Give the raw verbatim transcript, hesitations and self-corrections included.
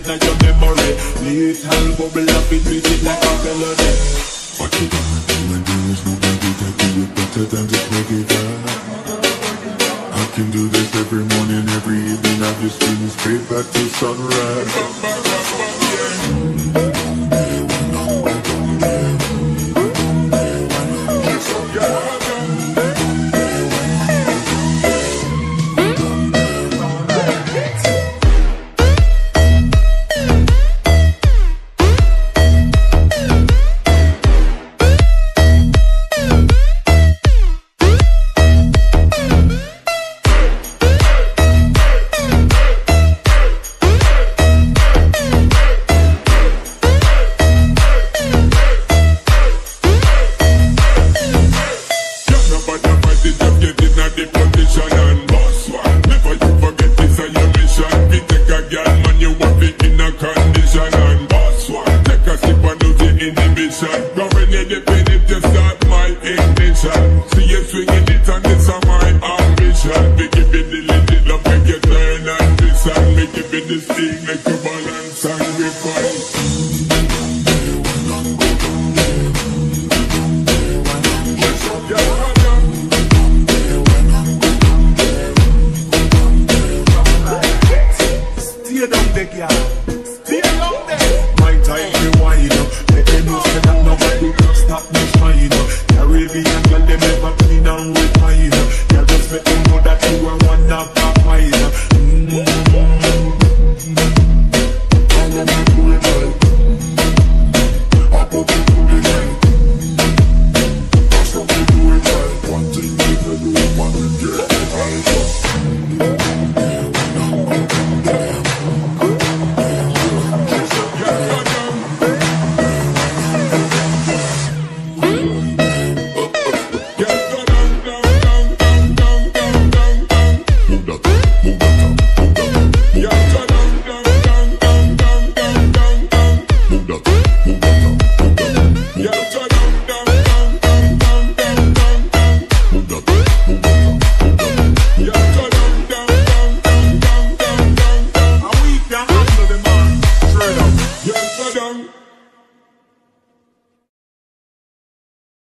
now your memory. Little bubble up it, treat it like a melody. What you gonna do when there is nobody that do it better than this nigga? I can do this every morning, every evening. I just spin straight back to sunrise. Just let them know that you are one of a kind. Mm-hmm.